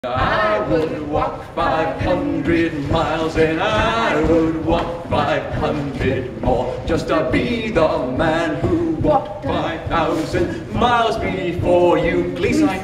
I would walk 500 miles and I would walk 500 more just to be the man who walked 5,000 miles before you. Please sign.